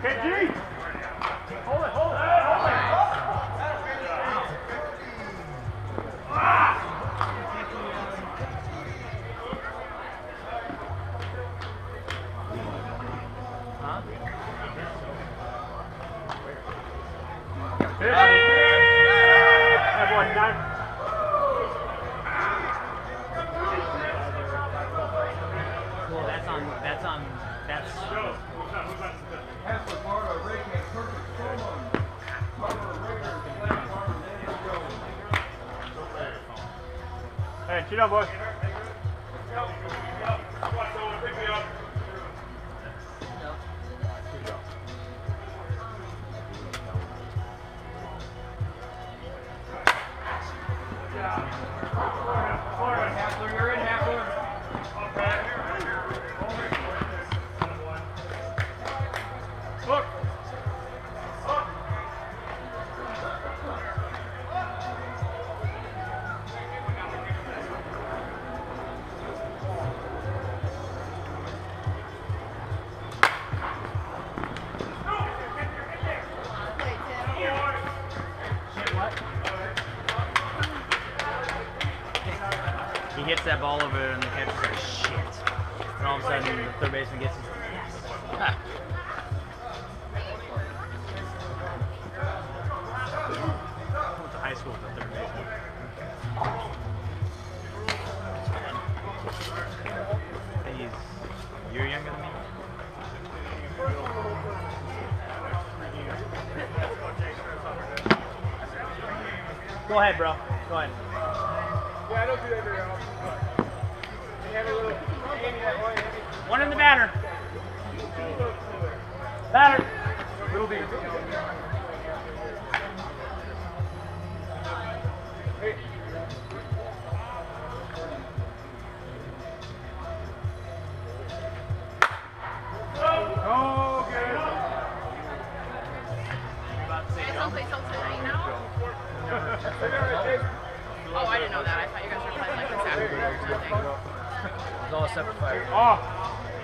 KG! Hold it, hold it! Everyone done. Cool, that's Hey, chill out, boy. He hits that ball over and the catcher's like, shit. And all of a sudden, the third baseman gets his, yes. Ha. I went to high school with the third baseman. He's a year younger than me. Go ahead, bro. Go ahead. Yeah, I don't do that very often. You have a little Amy that way, Amy. One in the batter. Batter. Little D. Hey. Oh, good. Someplace else tonight now? Oh, I didn't know that. I thought you guys were playing like this afternoon or something. It's all separate fire. Oh.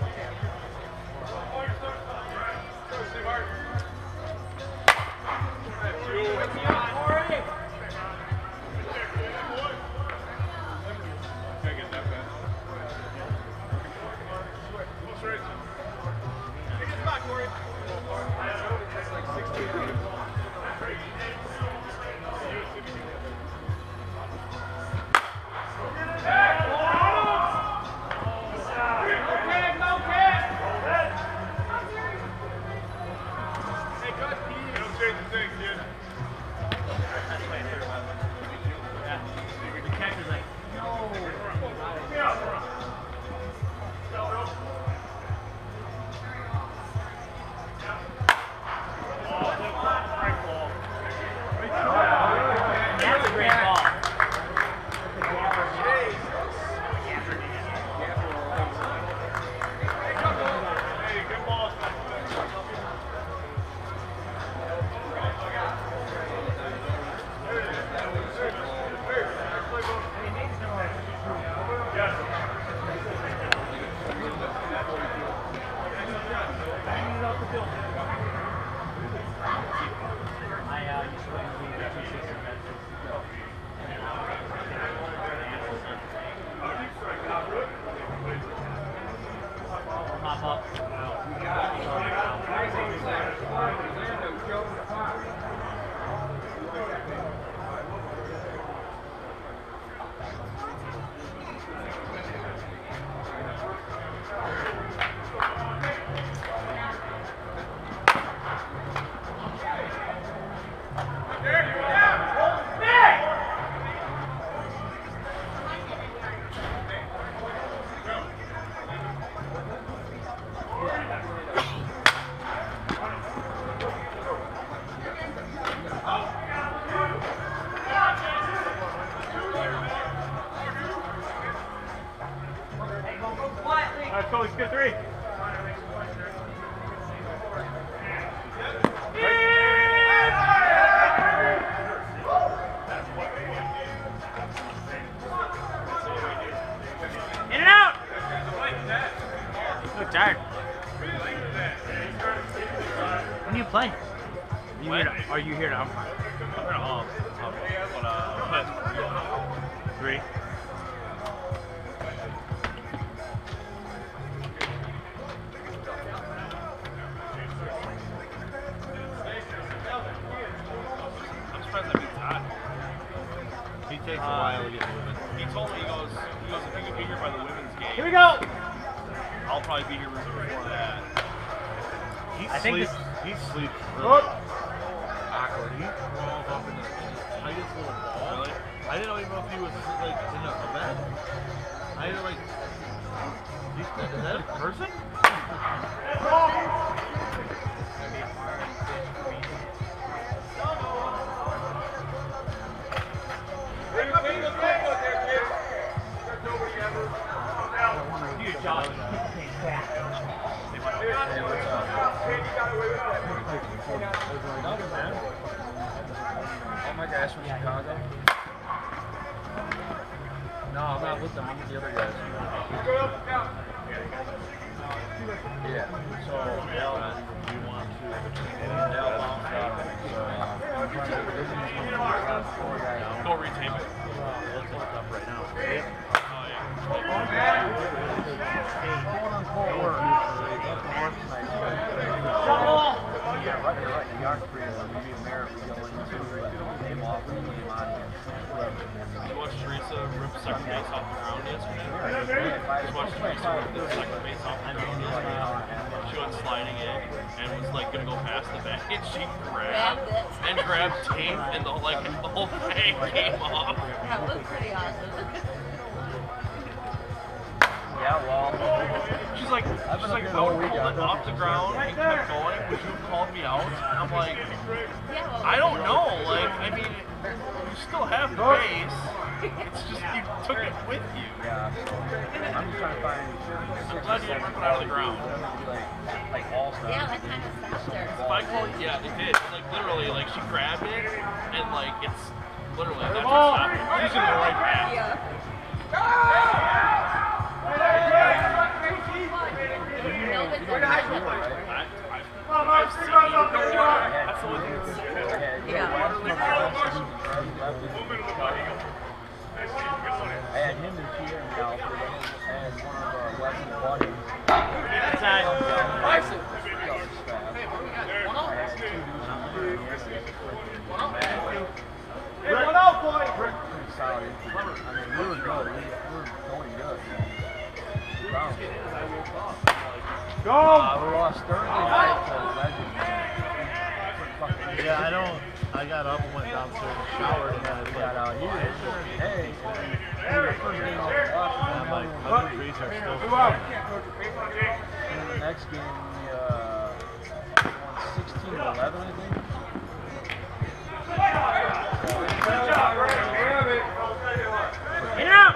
Let's go, let's get three. In and out! Look tired. When are you playing? Are you here now? I'm here at home. But, 3. I'm surprised that beats Todd. He takes a while to get moving. He told me, he goes, if you can be here by the women's game, Here we go! I'll probably be here before that. He I think sleeps. He sleeps really awkward. He crawls up in the tightest little ball. Really? I didn't even know if he was like in a bed. I had to like. Is that a person? Oh my gosh, from Chicago? No, I'm not with them. I'm with the other guys. Yeah. So, Al, do you want to? Al bounced out. Go retape it. Let's look up right now. Oh, yeah. Quote unquote work. Yeah, right, you're right. The yard free is going to be America going into game off and game on again. You watched Teresa rip second base off the ground yesterday? Just watched Teresa rip the second base off the ground yesterday. She went sliding in and was like gonna go past the bag, and she grabbed tape, and the whole thing came off. That was pretty awesome. Yeah, well, She's like, I would pull it off the ground and kept going, but you called me out. And I'm like, Yeah, well, I don't know. Like, I mean, you still have the base. It's just you took it with you. yeah. I'm just trying to find I'm glad you didn't rip it out of the ground. like all stuff. yeah, that kind of stopped her. If I called, yeah, it did. Like literally, like she grabbed it, and like it's literally that's what stopped it. She's gonna go right past. I've seen it. That's the only thing that's I had him and Pierre in the outfit. I had one of Wesley's buddies. Outside. I had two dudes One out, boy! pretty solid. I mean, we were good. We were going good. Wow. Go! We lost Thursday night because I just Yeah, I don't. I got up and went downstairs and showered and then I got out here. Hey, the first game I was watching, I'm like, my trees are still Move out. and then the next game we won 16-11, I think. Get out!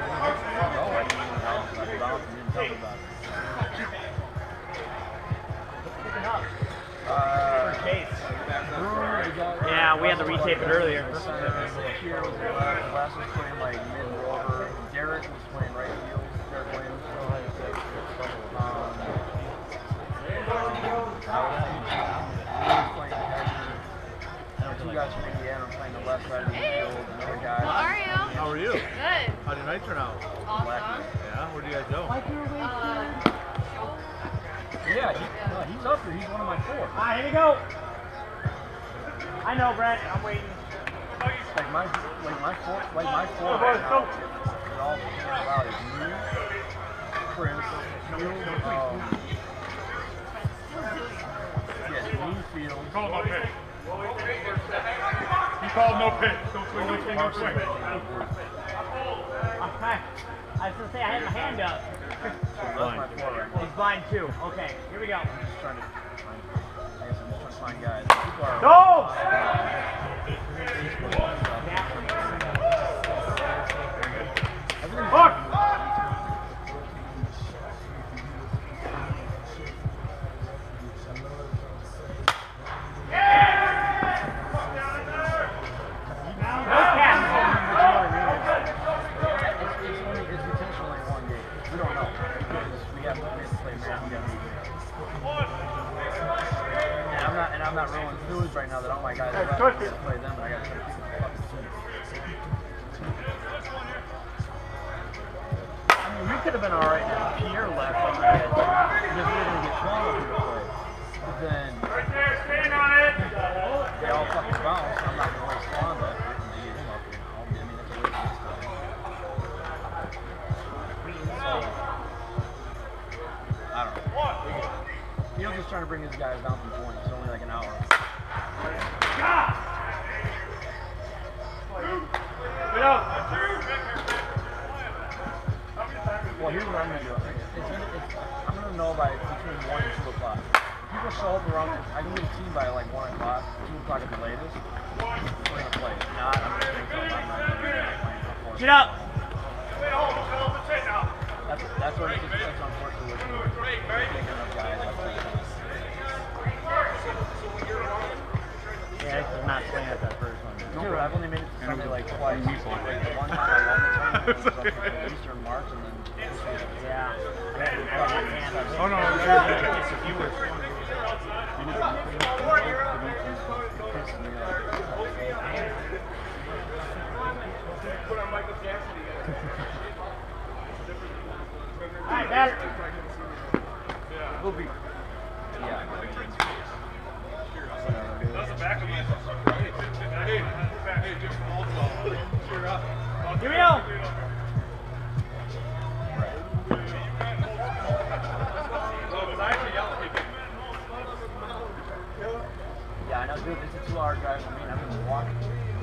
Yeah, we had to retape it earlier. Here was Les was playing like mid-rover. Derek was playing right field. Derek Williams. Two guys from Indiana were playing the left side of the field. Another guy. How are you? How are you? Good. How'd your night turn out? Awesome. Yeah? Where'd you guys go? Yeah, he's up there. He's one of my four. Alright, here we go. I know, Brent. I'm waiting. Like my four right now. They're all about it. Me, Chris, me, Fields. Call no pitch. He called no pitch. Don't swing, no swing, no swing. Okay. I was gonna say I had my hand up. That's my four right now. He's blind too. Okay, here we go. I'm just trying to find guys. People are Go! Look! It's potentially one game. We don't know because we have to play American. I'm not real enthused right now that all my guys are going to play them, and I got to keep the fucking team. I mean, we could have been alright if Pierre left because we were going to get Sean up here to play. But then they all fucking bounce. I'm not going to waste Sean left and get him up here. I mean, that's a waste of his time. So, I don't know. He's just trying to bring his guys down from 20. It's only like an hour. Well, here's what I'm going to do. I'm going to know by between 1 and 2 o'clock. People show up around, I can get a team by like 1 o'clock, 2 o'clock at the latest. We're going to play. If not, I'm going to tell them I'm not going to play. Get up! That's what it's unfortunate with picking up guys. Yeah, this is not playing at that first one. Dude, I've only made it to Sunday like twice. Like the one time I won the tournament was up in Easter in March, and then Yeah. Oh no, It's a fewer. put on Michael Jackson together. Alright, man. we'll be. Yeah. That's the back of my hey, just all cheer up. Here we go. Yeah, I know, dude. It's a 2-hour drive for me, and I've been walking.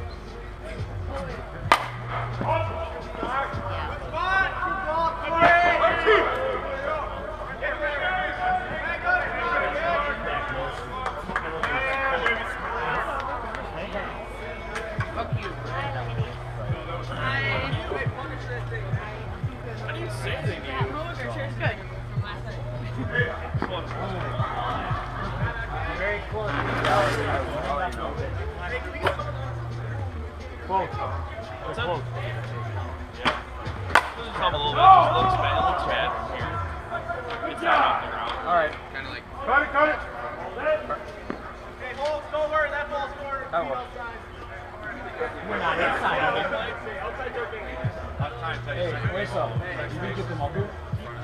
Fuck you. I didn't say anything to you. Good. Very close. What's up? Yeah. Just help a little bit. It looks bad. It looks bad from here. It's not off the ground. All right. Kind of like. Cut it. Hey, ball, don't worry, that ball's scored. That one. We're not inside of it. Outside joking. Hey, wait up. You can get them up here?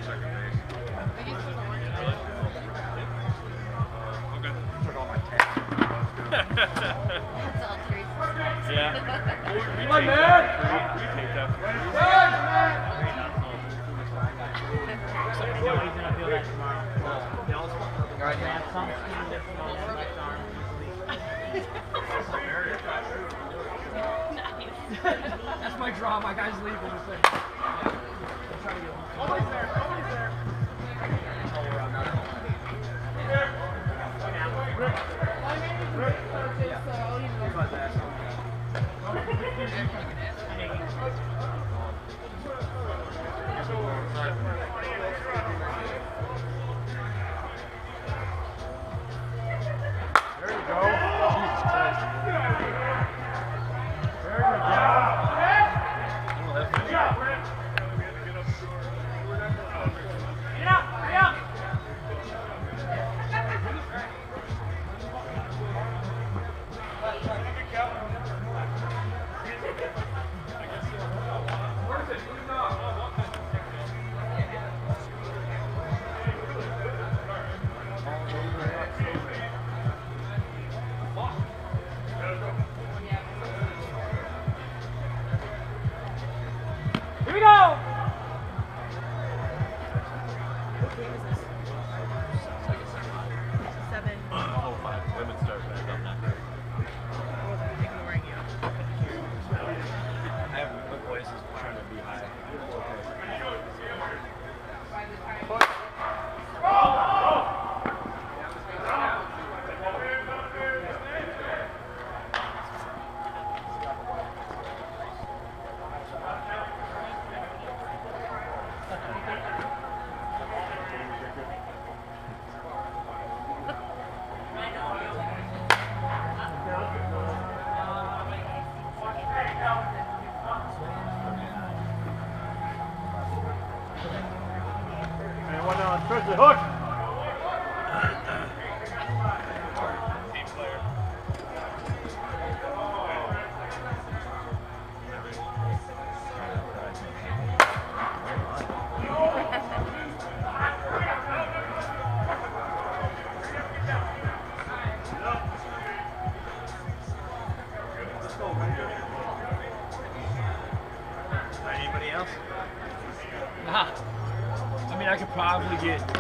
Yeah. Come on, man. We take that. He's gonna feel that tomorrow. He's gonna have some skin that's in his left arm easily. That's my draw. My guy's leaving. Nobody's there. There you go. Here we go! Women start back up now. Ignoring you. I have my voice is trying to be high. And one on Chris the hook.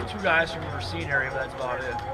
2 guys from the Racine area, but that's about it.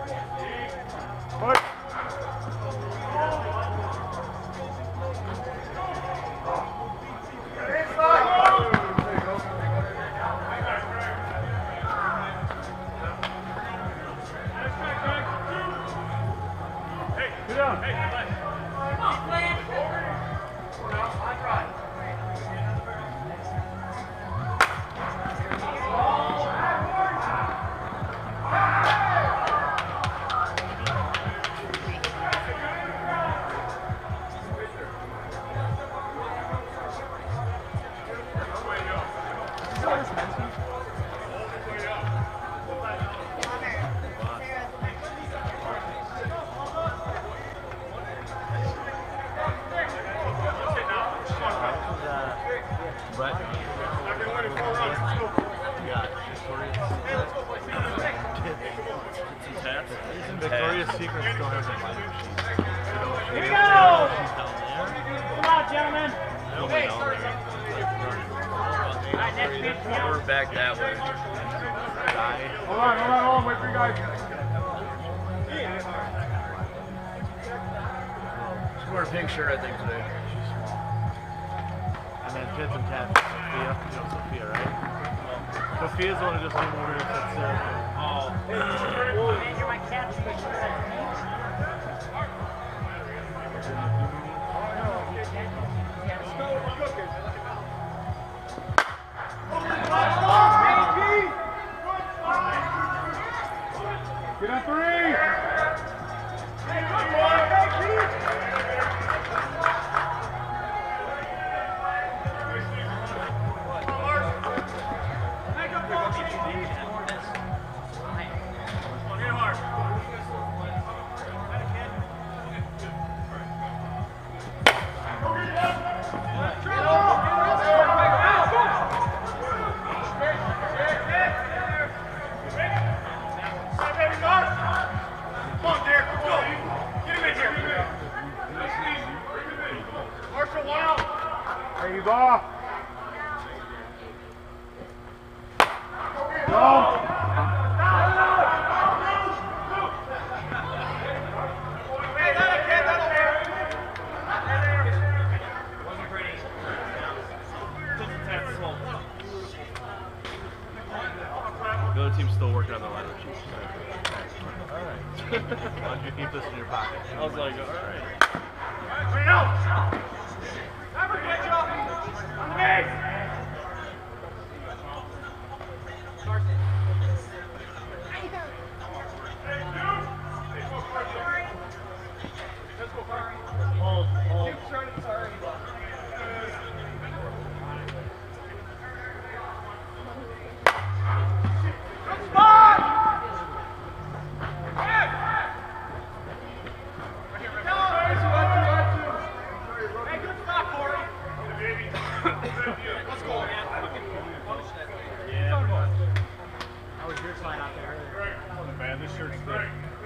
Victoria's Secret still has a light machine. Here we go! She's down there. Come on, gentlemen. Nobody down there. We're back that way. Hold on, wait for you guys. She's wearing a pink shirt, I think, today. She's small. And then kids and cats. Sophia. You know Sophia, right? Sophia's the one who just came over here and said Sarah. Oh. You're my cat. Get on 3! There you go. The other team's still working on the line sheet. Alright. Why don't you keep this in your pocket? I was like, alright. Man, this shirt's thick.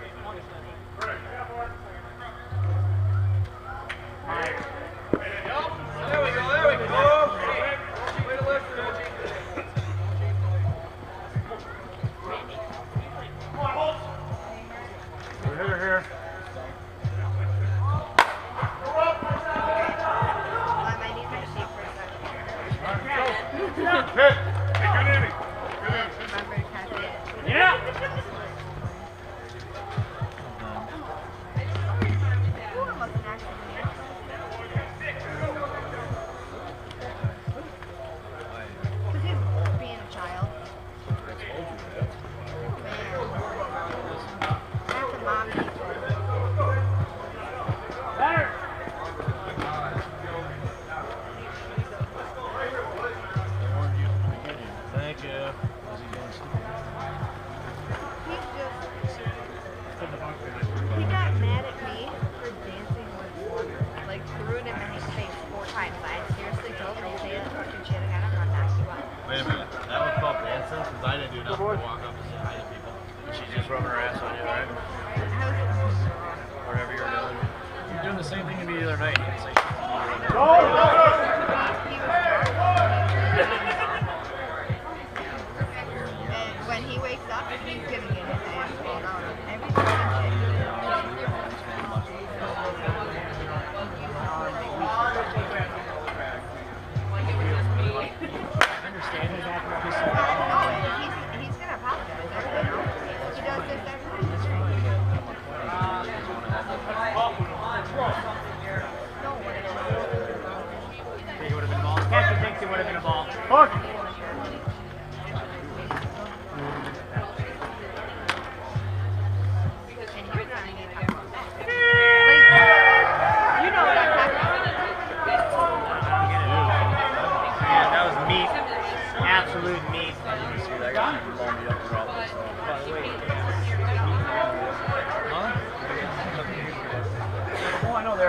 Here. Hit. Good inning. Yeah. Wait a minute. That was called dancing? Because I didn't do nothing to walk up and say hi to people. She's just rubbing her ass on you, right? Whatever you're doing. You're doing the same thing to me the other night. You didn't say shit to me the other night. And when he wakes up, he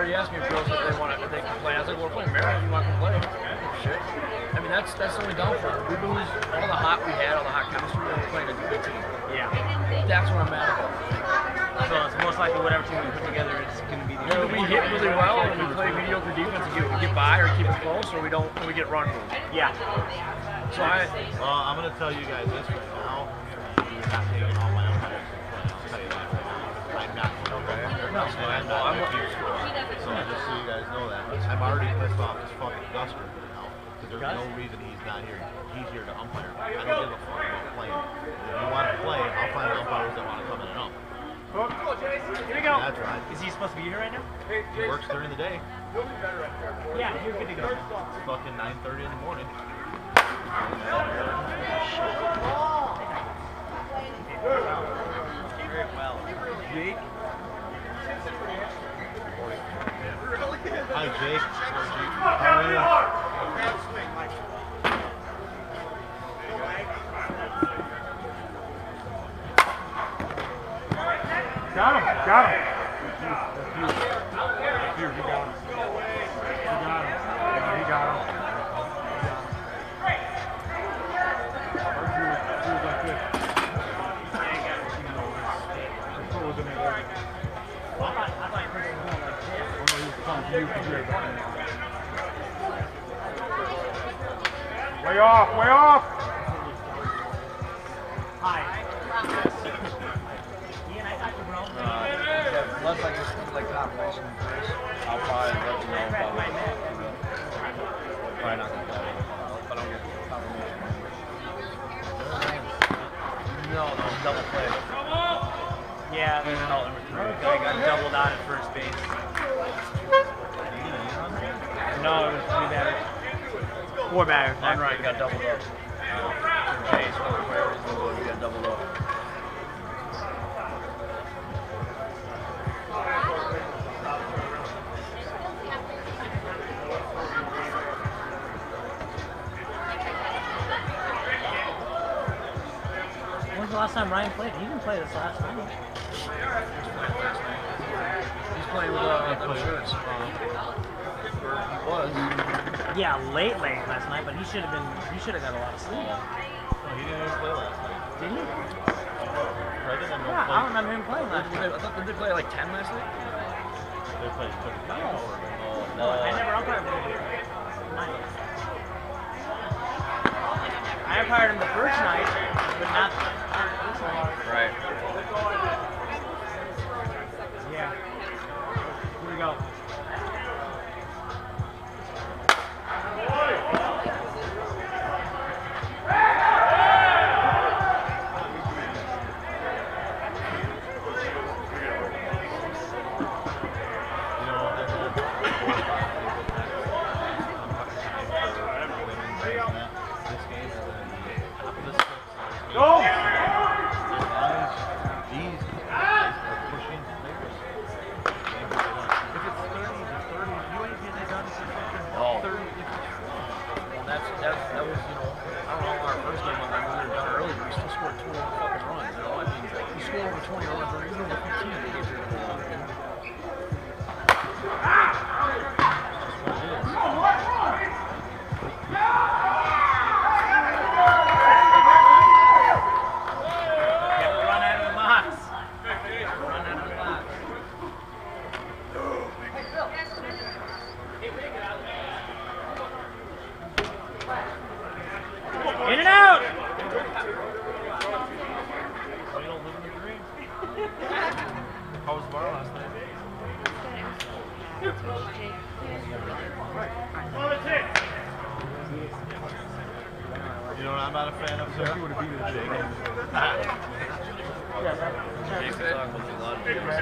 already asked me if girls if they want to, if they can play. I was like, well, we're playing Maryland. You want to play? Shit. I mean, that's the only downfall. We lose all the hot we had, all the hot chemistry. We're playing a good team. Yeah. That's what I'm mad about. So it's most likely whatever team we put together is going to be the. Either we hit really well and we play mediocre defense and get by or keep it close, or we don't and we get run moved. Yeah. So I'm going to tell you guys this right now. You're not taking all my umpires to play. I'll tell you that right now. I'm not. Okay. And I'm a keep score. So just so you guys know that. I'm already pissed off this fucking Duster right now. Because there's no reason he's not here. He's here to umpire. I don't give a fuck about playing. If you want to play, I'll find umpires that want to come in and ump. Here we go. That's right. Is he supposed to be here right now? He works during the day. Yeah, you're good to go. It's fucking 9:30 in the morning. Very well. Jake. Hi, Jake. How are you? Got him. Got him. That's you. That's you. He got him. He got him. Yeah, he got him. He was like this. His foot was in there. I thought you were going like this. Oh no, he was coming to you from here. Way off. Way off. Hi. Ian, I got you, bro. Unless I just do like confirmation first, I'll probably let you know about it. Probably not gonna play if I don't get confirmation. No, double play. Yeah, I got doubled out at first base. No, it was 3 batters. 4 batters. Unright got doubled up. Chase, whatever, he got doubled up. When's the last time Ryan played? He didn't play this last time. he's playing with them shirts. He was. Yeah, late last night, but he should have got a lot of sleep. No, he didn't even play last night. Did he? Brendan and Yeah, I don't remember him playing last night. I thought they play like 10 last night. They played 35 over. No, I never umpired him. I umpired him the first night, but not this one. Right. Yeah. Here we go. Go! These guys are pushing players. If it's 30 to 30, you ain't getting it done for fucking 30. And that was, you know, I don't know our first game when we were done early, but we still scored 21 fucking runs, you know? I mean, we scored over 20 runs, or even over 15 to get here. In and out! So you don't live in the green? How was the bar last night? You know what I'm not a fan of, sir? Jake's talking about a lot of people.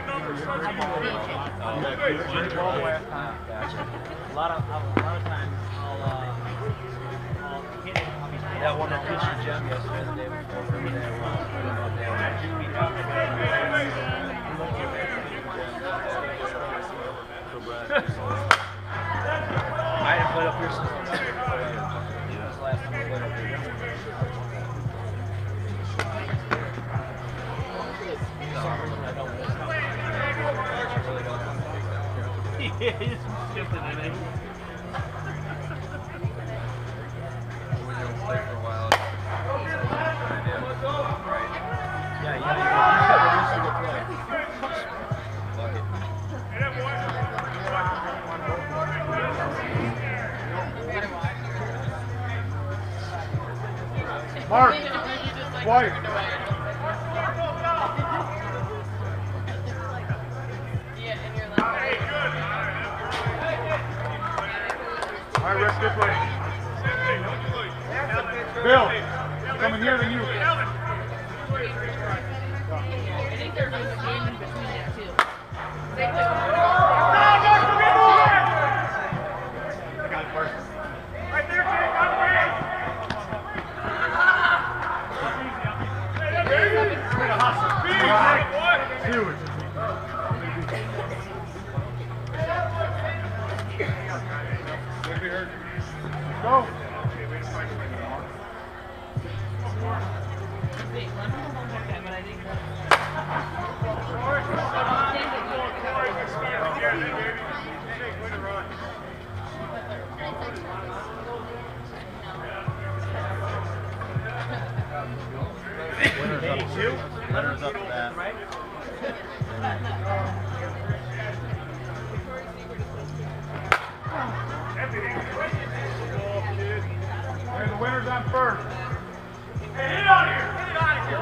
A lot of times I'll hit it. I'll be That one that pitched your gem yesterday, the day before, for me, I hadn't played up here since this was the last time I played up here. Yeah, he's shifting it in. We're gonna play for a while. Right. Yeah, you got every single play. Fuck it. Mark, You just like White. turned away. Yeah, and you're like, All right, Rick, this way. Bill, coming here to you. I think there's a game in between that too. They play Right there, Jake, on the way. Huge. Go. Winners up to that. And the winner's on first. Hey, get out of here! Get out of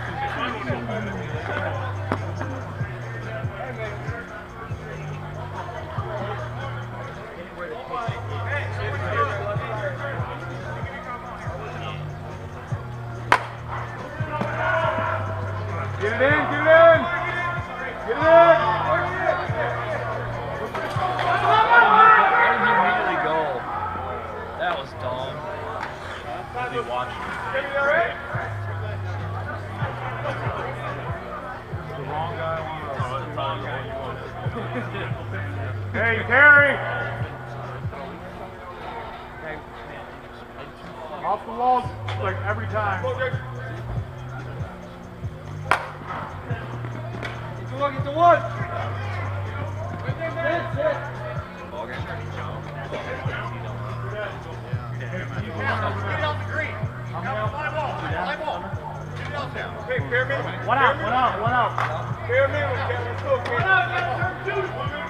Get it in, get it in! Get it in! Why did he immediately go? That was dumb. He watched The wrong guy Hey, Terry! Off the walls, like every time. Get the one! One out. Fair minimum, Kevin. Let's go, Kevin.